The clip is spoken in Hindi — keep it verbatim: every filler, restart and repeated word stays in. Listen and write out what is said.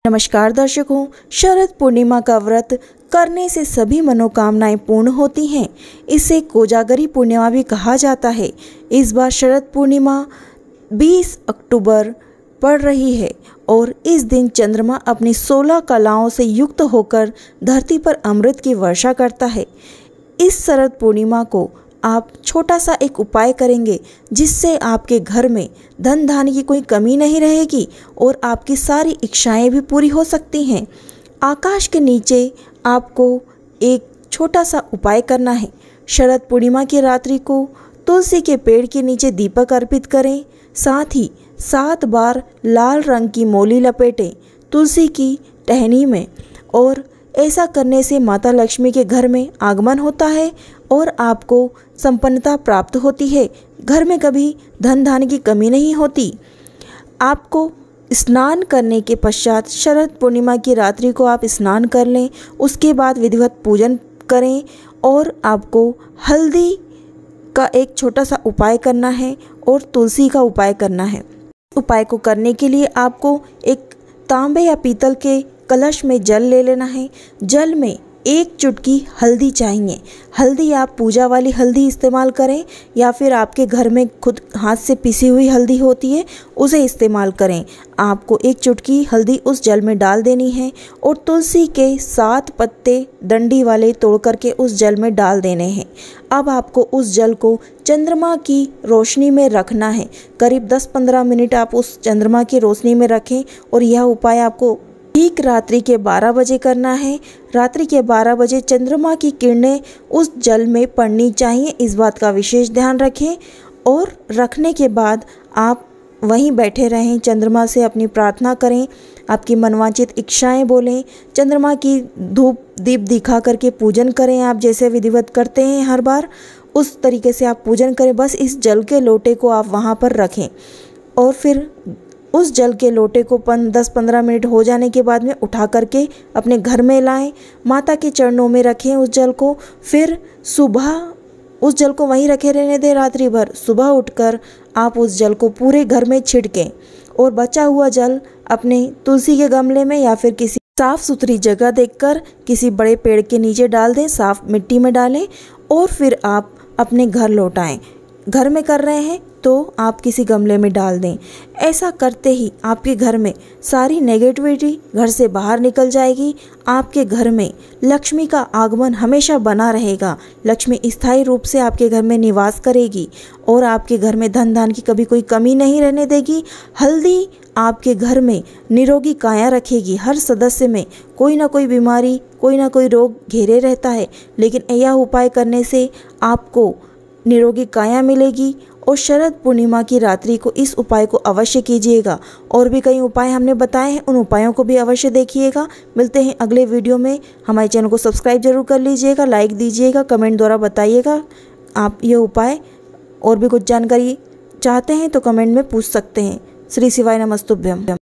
नमस्कार दर्शकों, शरद पूर्णिमा का व्रत करने से सभी मनोकामनाएं पूर्ण होती हैं। इसे कोजागरी पूर्णिमा भी कहा जाता है। इस बार शरद पूर्णिमा बीस अक्टूबर पड़ रही है और इस दिन चंद्रमा अपनी सोलह कलाओं से युक्त होकर धरती पर अमृत की वर्षा करता है। इस शरद पूर्णिमा को आप छोटा सा एक उपाय करेंगे जिससे आपके घर में धन धान्य की कोई कमी नहीं रहेगी और आपकी सारी इच्छाएं भी पूरी हो सकती हैं। आकाश के नीचे आपको एक छोटा सा उपाय करना है। शरद पूर्णिमा की रात्रि को तुलसी के पेड़ के नीचे दीपक अर्पित करें। साथ ही सात बार लाल रंग की मोली लपेटें तुलसी की टहनी में और ऐसा करने से माता लक्ष्मी के घर में आगमन होता है और आपको संपन्नता प्राप्त होती है। घर में कभी धन धान्य की कमी नहीं होती। आपको स्नान करने के पश्चात शरद पूर्णिमा की रात्रि को आप स्नान कर लें। उसके बाद विधिवत पूजन करें और आपको हल्दी का एक छोटा सा उपाय करना है और तुलसी का उपाय करना है। उपाय को करने के लिए आपको एक तांबे या पीतल के कलश में जल ले लेना है। जल में एक चुटकी हल्दी चाहिए। हल्दी आप पूजा वाली हल्दी इस्तेमाल करें या फिर आपके घर में खुद हाथ से पिसी हुई हल्दी होती है उसे इस्तेमाल करें। आपको एक चुटकी हल्दी उस जल में डाल देनी है और तुलसी के सात पत्ते डंडी वाले तोड़ करके उस जल में डाल देने हैं। अब आपको उस जल को चंद्रमा की रोशनी में रखना है। करीब दस पंद्रह मिनट आप उस चंद्रमा की रोशनी में रखें और यह उपाय आपको ठीक रात्रि के बारह बजे करना है। रात्रि के बारह बजे चंद्रमा की किरणें उस जल में पड़नी चाहिए, इस बात का विशेष ध्यान रखें। और रखने के बाद आप वहीं बैठे रहें, चंद्रमा से अपनी प्रार्थना करें, आपकी मनवांचित इच्छाएं बोलें, चंद्रमा की धूप दीप दिखा करके पूजन करें। आप जैसे विधिवत करते हैं हर बार उस तरीके से आप पूजन करें। बस इस जल के लोटे को आप वहाँ पर रखें और फिर उस जल के लोटे को पन दस पंद्रह मिनट हो जाने के बाद में उठा करके अपने घर में लाएं, माता के चरणों में रखें उस जल को। फिर सुबह उस जल को वहीं रखे रहने दें रात्रि भर। सुबह उठकर आप उस जल को पूरे घर में छिड़कें और बचा हुआ जल अपने तुलसी के गमले में या फिर किसी साफ सुथरी जगह देखकर किसी बड़े पेड़ के नीचे डाल दें, साफ मिट्टी में डालें और फिर आप अपने घर लौटाएं। घर में कर रहे हैं तो आप किसी गमले में डाल दें। ऐसा करते ही आपके घर में सारी नेगेटिविटी घर से बाहर निकल जाएगी। आपके घर में लक्ष्मी का आगमन हमेशा बना रहेगा। लक्ष्मी स्थायी रूप से आपके घर में निवास करेगी और आपके घर में धन धान्य की कभी कोई कमी नहीं रहने देगी। हल्दी आपके घर में निरोगी काया रखेगी। हर सदस्य में कोई ना कोई बीमारी, कोई ना कोई रोग घेरे रहता है, लेकिन यह उपाय करने से आपको निरोगी काया मिलेगी। और शरद पूर्णिमा की रात्रि को इस उपाय को अवश्य कीजिएगा। और भी कई उपाय हमने बताए हैं, उन उपायों को भी अवश्य देखिएगा। मिलते हैं अगले वीडियो में। हमारे चैनल को सब्सक्राइब जरूर कर लीजिएगा, लाइक दीजिएगा, कमेंट द्वारा बताइएगा आप ये उपाय। और भी कुछ जानकारी चाहते हैं तो कमेंट में पूछ सकते हैं। श्री शिवाय नमस्तुभ्यम।